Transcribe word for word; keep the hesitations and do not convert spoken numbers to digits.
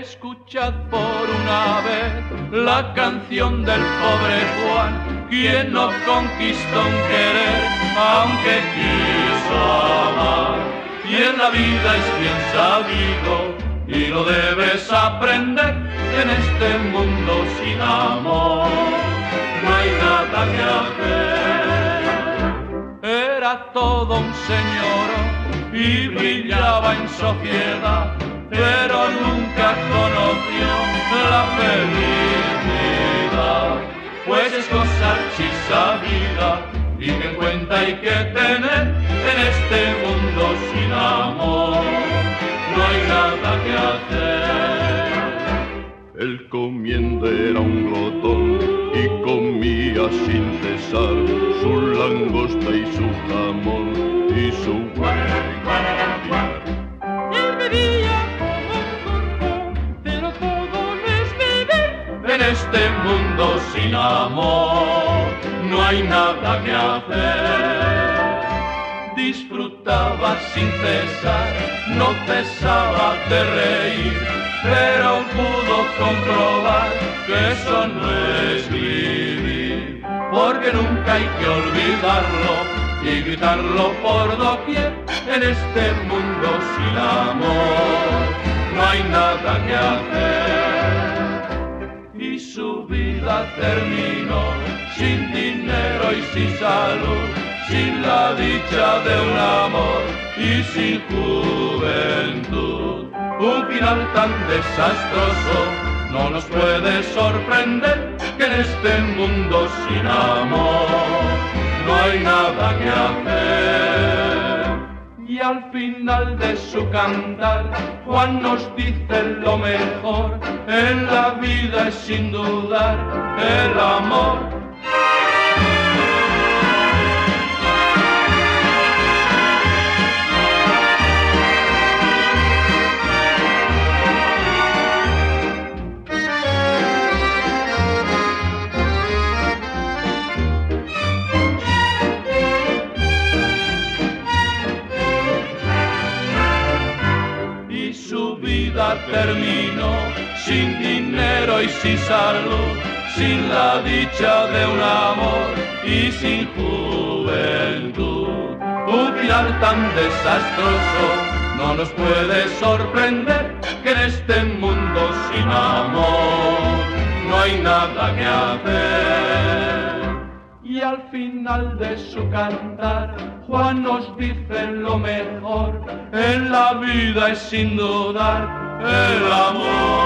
Escuchad por una vez la canción del pobre Juan, quien no conquistó un querer, aunque quiso amar. Y en la vida es bien sabido, y lo debes aprender, que en este mundo sin amor no hay nada que hacer. Era todo un señor y brillaba en sociedad, pero nunca conoció la felicidad. Pues es cosa sabida y que en cuenta hay que tener, en este mundo sin amor no hay nada que hacer. El comiendo era un glotón y comía sin cesar su langosta y su jamón y su guay, guay, guay. Él bebía como un gordo, pero todo no es beber. En este mundo sin amor no hay nada que hacer. Disfrutaba sin cesar, no cesaba de reír, pero pudo comprobar que eso no es vivir, porque nunca hay que olvidarlo y gritarlo por doquier. En este mundo sin amor no hay nada que hacer. Y su vida terminó sin dinero y sin salud, sin la dicha de un amor y sin juventud. Un final tan desastroso no nos puede sorprender, que en este mundo sin amor no hay nada que hacer. Y al final de su cantar, Juan nos dice lo mejor en la vida es sin dudar el amor. Terminó sin dinero y sin salud, sin la dicha de un amor y sin juventud. Un final tan desastroso no nos puede sorprender, que en este mundo sin amor no hay nada que hacer. Y al final de su cantar, Juan nos dice lo mejor en la vida es sin dudar el amor.